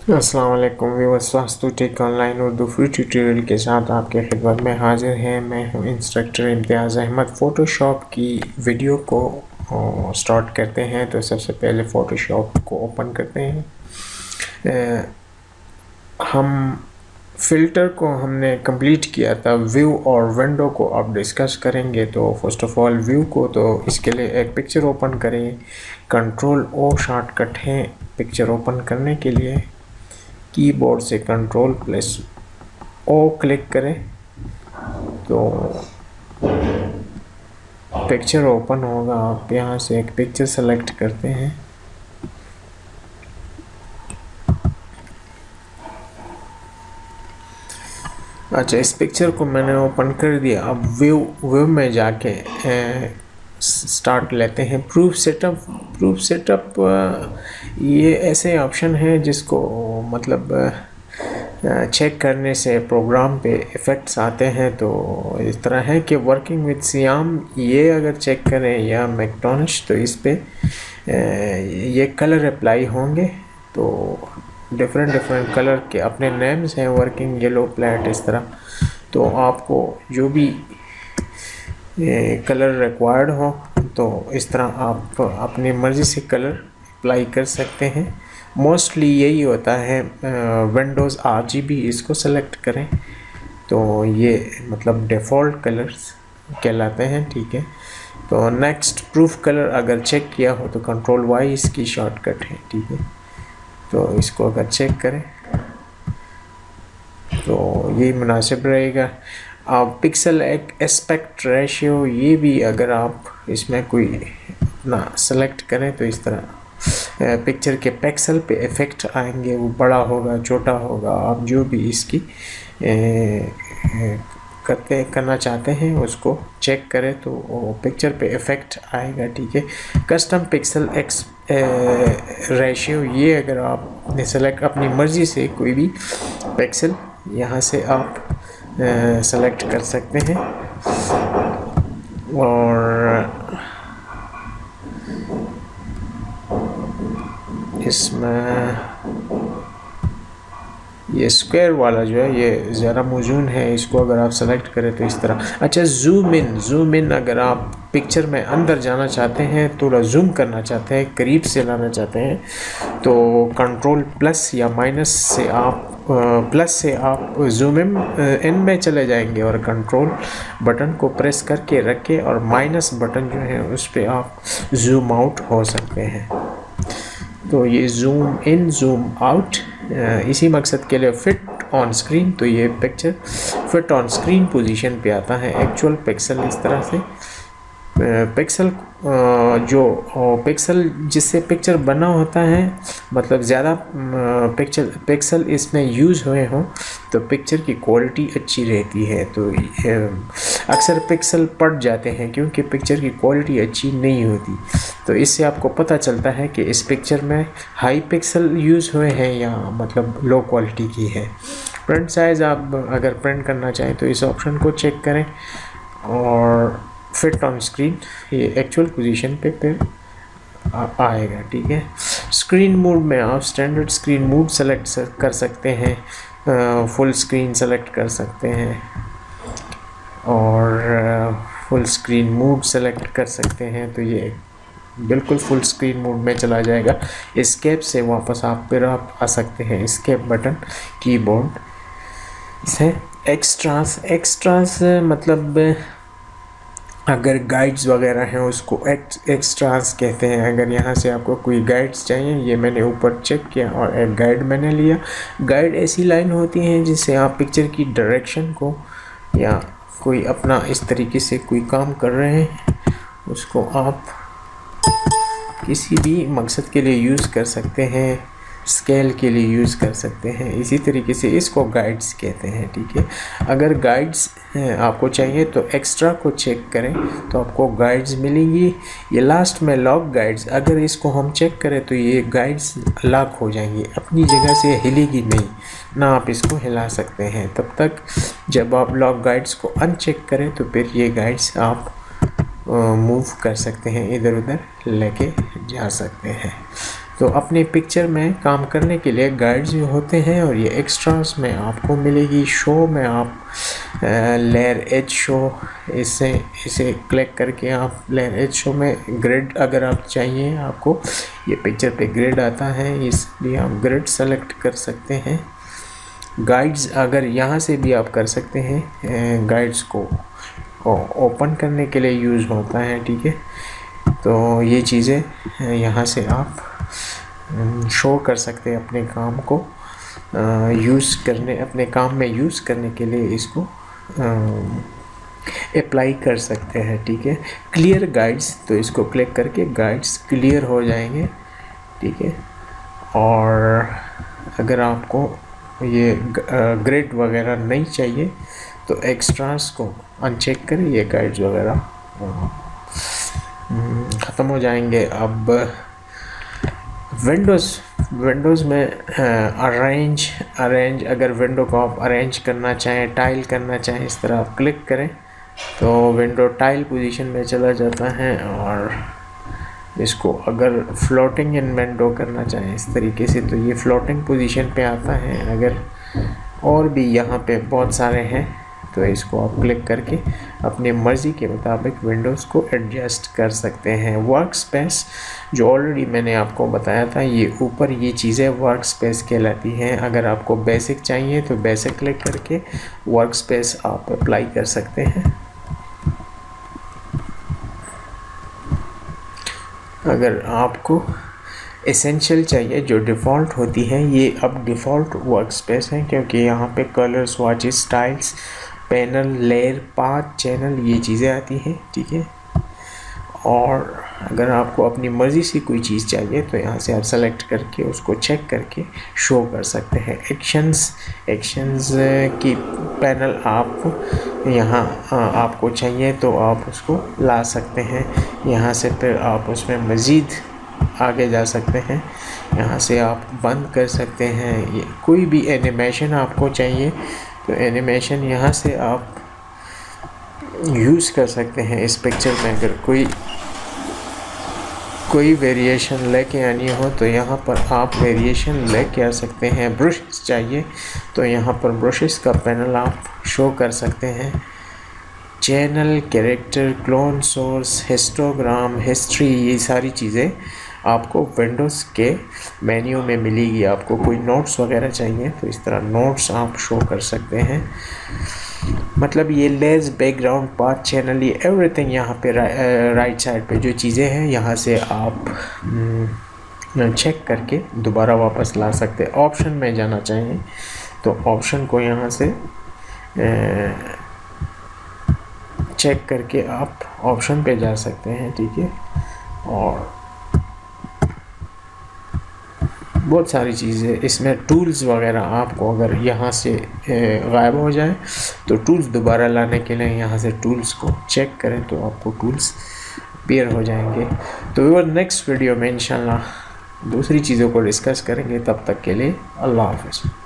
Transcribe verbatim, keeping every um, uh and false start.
अस्सलाम वालेकुम viewers, Vastu tech online Urdu free tutorial के साथ आपके खिदमत में हाजिर हैं। मैं हूं इंस्ट्रक्टर इम्तियाज़ अहमद। फ़ोटोशॉप की वीडियो को स्टार्ट करते हैं। तो सबसे पहले फ़ोटोशॉप को ओपन करते हैं। आ, हम फ़िल्टर को हमने कंप्लीट किया था। व्यू और विंडो को अब डिस्कस करेंगे। तो फर्स्ट ऑफ ऑल व्यू को, तो इसके लिए एक पिक्चर ओपन करें। कंट्रोल ओ शॉर्टकट है पिक्चर ओपन करने के लिए। कीबोर्ड से कंट्रोल प्लस ओ क्लिक करें तो पिक्चर ओपन होगा। आप यहाँ से एक पिक्चर सेलेक्ट करते हैं। अच्छा, इस पिक्चर को मैंने ओपन कर दिया। अब व्यू व्यू में जाके स्टार्ट लेते हैं। प्रूफ सेटअप प्रूफ सेटअप ये ऐसे ऑप्शन है जिसको मतलब चेक करने से प्रोग्राम पे इफ़ेक्ट्स आते हैं। तो इस तरह है कि वर्किंग विद सियाम ये अगर चेक करें या मैक्टोनिश, तो इस पे ये कलर अप्लाई होंगे। तो डिफरेंट डिफरेंट कलर के अपने नेम्स हैं, वर्किंग, येलो, फ्लैट, इस तरह। तो आपको जो भी कलर रिक्वायर्ड हो तो इस तरह आप अपनी मर्ज़ी से कलर अप्लाई कर सकते हैं। मोस्टली यही होता है। विंडोज़ आरजीबी इसको सेलेक्ट करें तो ये मतलब डिफ़ॉल्ट कलर्स कहलाते हैं। ठीक है। तो नेक्स्ट प्रूफ कलर अगर चेक किया हो तो कंट्रोल वाई इसकी शॉर्टकट है। ठीक है। तो इसको अगर चेक करें तो ये मुनासिब रहेगा। आप पिक्सल एक एस्पेक्ट रेशियो ये भी अगर आप इसमें कोई अपना सेलेक्ट करें तो इस तरह पिक्चर के पिक्सल पे इफ़ेक्ट आएंगे। वो बड़ा होगा, छोटा होगा, आप जो भी इसकी ए, ए, करते करना चाहते हैं उसको चेक करें तो पिक्चर पे इफ़ेक्ट आएगा। ठीक है। कस्टम पिक्सल एक्स रेशियो ये अगर आप सेलेक्ट अपनी मर्ज़ी से कोई भी पिक्सल यहाँ से आप सेलेक्ट कर सकते हैं। और इसमें ये स्क्वायर वाला जो है ये ज़्यादा मौजूद है, इसको अगर आप सेलेक्ट करें तो इस तरह। अच्छा, जूम इन जूम इन अगर आप पिक्चर में अंदर जाना चाहते हैं, थोड़ा जूम करना चाहते हैं, करीब से लाना चाहते हैं, तो कंट्रोल प्लस या माइनस से आप प्लस से आप जूम इन इन में चले जाएंगे और कंट्रोल बटन को प्रेस करके रखें और माइनस बटन जो है उस पर आप जूम आउट हो सकते हैं। तो ये जूम इन जूम आउट इसी मकसद के लिए फिट ऑन स्क्रीन। तो ये picture fit on screen position पे आता है। एक्चुअल पिक्सल इस तरह से पिक्सल जो पिक्सल जिससे पिक्चर बना होता है, मतलब ज़्यादा पिक्चर पिक्सल इसमें यूज़ हुए हों तो पिक्चर की क्वालिटी अच्छी रहती है। तो अक्सर पिक्सल पड़ जाते हैं क्योंकि पिक्चर की क्वालिटी अच्छी नहीं होती। तो इससे आपको पता चलता है कि इस पिक्चर में हाई पिक्सल यूज़ हुए हैं या मतलब लो क्वालिटी की है। प्रिंट साइज़ आप अगर प्रिंट करना चाहें तो इस ऑप्शन को चेक करें और फिट ऑन स्क्रीन ये एक्चुअल पोजीशन पे पे आ, आएगा। ठीक है। स्क्रीन मोड में आप स्टैंडर्ड स्क्रीन मोड सेलेक्ट कर सकते हैं, फुल स्क्रीन सेलेक्ट कर सकते हैं और फुल स्क्रीन मोड सेलेक्ट कर सकते हैं। तो ये बिल्कुल फुल स्क्रीन मोड में चला जाएगा। एस्केप से वापस आप फिर आप आ सकते हैं। एस्केप बटन कीबोर्ड से। एक्स्ट्रास एक्स्ट्रास मतलब अगर गाइड्स वगैरह हैं उसको एक्स्ट्रास कहते हैं। अगर यहाँ से आपको कोई गाइड्स चाहिए, ये मैंने ऊपर चेक किया और एक गाइड मैंने लिया। गाइड ऐसी लाइन होती हैं जिससे आप पिक्चर की डायरेक्शन को या कोई अपना इस तरीके से कोई काम कर रहे हैं उसको आप किसी भी मकसद के लिए यूज़ कर सकते हैं, स्केल के लिए यूज़ कर सकते हैं। इसी तरीके से इसको गाइड्स कहते हैं। ठीक है। अगर गाइड्स आपको चाहिए तो एक्स्ट्रा को चेक करें तो आपको गाइड्स मिलेंगी। ये लास्ट में लॉक गाइड्स, अगर इसको हम चेक करें तो ये गाइड्स लॉक हो जाएंगी, अपनी जगह से हिलेगी नहीं, ना आप इसको हिला सकते हैं। तब तक जब आप लॉक गाइड्स को अनचेक करें तो फिर ये गाइड्स आप मूव कर सकते हैं, इधर उधर लेके जा सकते हैं। तो अपने पिक्चर में काम करने के लिए गाइड्स भी होते हैं और ये एक्स्ट्रास में आपको मिलेगी। शो में आप लेयर एज शो, इसे इसे क्लिक करके आप लेयर एज शो में ग्रिड अगर आप चाहिए, आपको ये पिक्चर पे ग्रिड आता है इसलिए आप ग्रिड सेलेक्ट कर सकते हैं। गाइड्स अगर यहाँ से भी आप कर सकते हैं, गाइड्स को ओपन करने के लिए यूज़ होता है, ठीक है। तो ये चीज़ें यहाँ से आप शो कर सकते हैं अपने काम को यूज़ करने, अपने काम में यूज़ करने के लिए इसको अप्लाई कर सकते हैं, ठीक है। क्लियर गाइड्स, तो इसको क्लिक करके गाइड्स क्लियर हो जाएंगे, ठीक है। और अगर आपको ये ग्रिड वगैरह नहीं चाहिए तो एक्स्ट्रास को अनचेक करें, ये गाइड्स वगैरह ख़त्म हो जाएंगे। अब विंडोज़ विंडोज़ में अरेंज अरेंज अगर विंडो को आप अरेंज करना चाहें, टाइल करना चाहें, इस तरह आप क्लिक करें तो विंडो टाइल पोजीशन में चला जाता है। और इसको अगर फ्लोटिंग इन विंडो करना चाहें इस तरीके से तो ये फ्लोटिंग पोजीशन पे आता है। अगर और भी यहाँ पे बहुत सारे हैं तो इसको आप क्लिक करके अपने मर्ज़ी के मुताबिक विंडोज़ को एडजस्ट कर सकते हैं। वर्क स्पेस जो ऑलरेडी मैंने आपको बताया था, ये ऊपर ये चीज़ें वर्क स्पेस कहलाती हैं। अगर आपको बेसिक चाहिए तो बेसिक क्लिक करके वर्क स्पेस आप अप्लाई कर सकते हैं। अगर आपको एसेंशियल चाहिए जो डिफ़ॉल्ट होती है, ये अब डिफ़ॉल्ट वर्क स्पेस है क्योंकि यहाँ पे colour, swatches, styles, panel, layer, path, channel ये चीज़ें आती हैं, ठीक है। और अगर आपको अपनी मर्ज़ी से कोई चीज़ चाहिए तो यहाँ से आप सेलेक्ट करके उसको चेक करके शो कर सकते हैं। एक्शंस एक्शंस की पैनल आप यहाँ आपको चाहिए तो आप उसको ला सकते हैं। यहाँ से फिर आप उसमें मज़ीद आगे जा सकते हैं, यहाँ से आप बंद कर सकते हैं। ये कोई भी एनिमेशन आपको चाहिए तो एनिमेशन यहाँ से आप यूज़ कर सकते हैं। इस पिक्चर में अगर कोई कोई वेरिएशन लेके आनी हो तो यहाँ पर आप वेरिएशन लेके आ सकते हैं। ब्रशेस चाहिए तो यहाँ पर ब्रशेस का पैनल आप शो कर सकते हैं। Channel, character, clone source, histogram, history, ये सारी चीज़ें आपको विंडोज़ के मेन्यू में मिलेगी। आपको कोई नोट्स वगैरह चाहिए तो इस तरह नोट्स आप शो कर सकते हैं। मतलब ये लेयर्स, बैकग्राउंड, पाथ, चैनल, ये एवरीथिंग यहाँ पे राइट साइड पे जो चीज़ें हैं यहाँ से आप चेक करके दोबारा वापस ला सकते हैं। ऑप्शन में जाना चाहिए तो ऑप्शन को यहाँ से चेक करके आप ऑप्शन पे जा सकते हैं, ठीक है। और बहुत सारी चीज़ें इसमें, टूल्स वगैरह आपको अगर यहाँ से गायब हो जाए तो टूल्स दोबारा लाने के लिए यहाँ से टूल्स को चेक करें तो आपको टूल्स अपीयर हो जाएंगे। तो वो नेक्स्ट वीडियो में इंशाल्लाह दूसरी चीज़ों को डिस्कस करेंगे। तब तक के लिए अल्लाह हाफ़िज़।